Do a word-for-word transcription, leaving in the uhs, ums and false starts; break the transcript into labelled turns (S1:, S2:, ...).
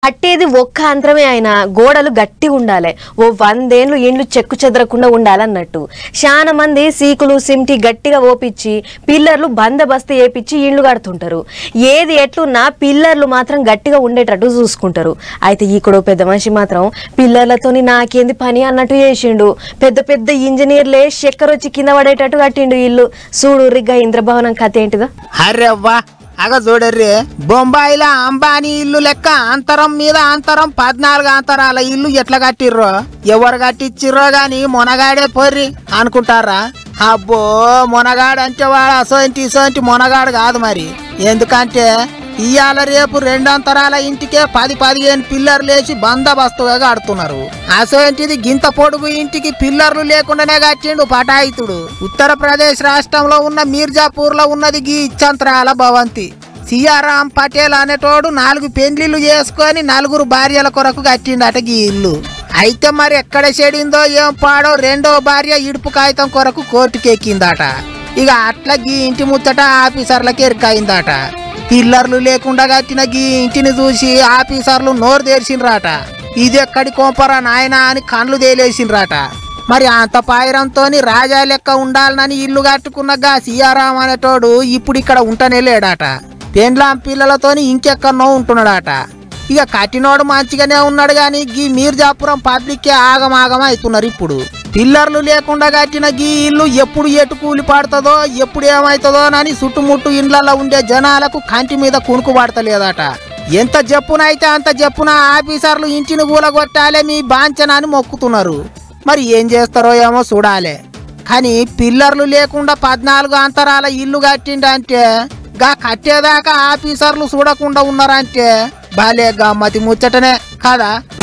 S1: కట్టేది ఒక్క అంతరమే అయినా గోడలు గట్టిగా ఉండాలి, ఓ వందేళ్లు ఇండ్లు చెక్కు చెదరకుండా ఉండాలన్నట్టు. చాలా మంది సీకులు సిమ్టి గట్టిగా ఓపించి పిల్లర్లు బందబస్తు వేపించి ఇండ్లు కడుతుంటారు. ఏది ఎట్లున్నా పిల్లర్లు మాత్రం గట్టిగా ఉండేటట్టు చూసుకుంటారు. అయితే ఇక్కడ పెద్ద మనిషి మాత్రం పిల్లర్లతోని నాకేంది పని అన్నట్టు చేసిండు. పెద్ద పెద్ద ఇంజనీర్లే చక్కెర వచ్చి కింద పడేటట్టు కట్టిండు ఇల్లు. చూడు రిగ్గా ఇంద్రభవనం కథ ఏంటిదో.
S2: అరెవ్వా అగ చూడర్రి, బొంబాయిల అంబానీ ఇల్లు లెక్క అంతరం మీద అంతరం పద్నాలుగు అంతరాల ఇల్లు ఎట్లా కట్టిర్రో, ఎవరు కట్టిచ్చిర్రో గాని మొనగాడే పొర్రి అనుకుంటారా? అబ్బో మొనగాడంటే వాడు అసోంటి ఇసోంటి మొనగాడు కాదు మరి. ఎందుకంటే ఇవాళ రేపు రెండంతరాల ఇంటికే పది పదిహేను పిల్లర్లు వేసి బందోబస్తుగా కడుతున్నారు. అసోంటిది గింత పొడుగు ఇంటికి పిల్లర్లు లేకుండానే కట్టిండు పటాయితుడు. ఉత్తరప్రదేశ్ రాష్ట్రంలో ఉన్న మీర్జాపూర్ లో ఉన్నది గీ ఇచ్చంతరాల భవంతి. సియారాం పటేల్ అనేటోడు నాలుగు పెండ్లిళ్ళు చేసుకొని నలుగురు భార్యల కొరకు కట్టిండట గీ ఇల్లు. అయితే మరి ఎక్కడ చెడిందో ఏం పాడో రెండో భార్య ఇడుపు కాగితం కొరకు కోర్టుకెక్కిందట. ఇక అట్లా గీ ఇంటి ముచ్చట ఆఫీసర్లకి ఎరుకైందట. పిల్లర్లు లేకుండా కట్టిన గీ ఇంటిని చూసి ఆఫీసర్లు నోరు తెరిచిండ్రాట. ఇది ఎక్కడి కోంపరా నాయనా అని కండ్లు తేలేసిండ్రాట. మరి అంత పాయిరంతో రాజా లెక్క ఉండాలని ఇల్లు కట్టుకున్నగా సియారాం అనేటోడు ఇప్పుడు ఇక్కడ ఉంటనే లేడాట. పెండ్లాం పిల్లలతోని ఇంకెక్కడనో ఉంటున్నాడట. ఇక కట్టినోడు మంచిగానే ఉన్నాడు గాని గీ మీర్జాపురం పబ్లిక్కే ఆగమాగం అవుతున్నారు ఇప్పుడు. పిల్లర్లు లేకుండా కట్టిన గీ ఇల్లు ఎప్పుడు ఎటు కూలి పడుతుందో ఎప్పుడు ఏమవుతుందో అని చుట్టుముట్టు ఇండ్లలో ఉండే జనాలకు కంటి మీద కునుకు పడతలేదట. ఎంత జప్పునైతే అంత జప్పున ఆఫీసర్లు ఇంటిని కూలగొట్టాలే మీ బాంచన అని మొక్కుతున్నారు. మరి ఏం చేస్తారో ఏమో చూడాలి. కానీ పిల్లర్లు లేకుండా పద్నాలుగు అంతరాల ఇల్లు కట్టిండంటే గా కట్టేదాకా ఆఫీసర్లు చూడకుండా ఉన్నారంటే బాలే గమ్మతి ముచ్చటనే కదా.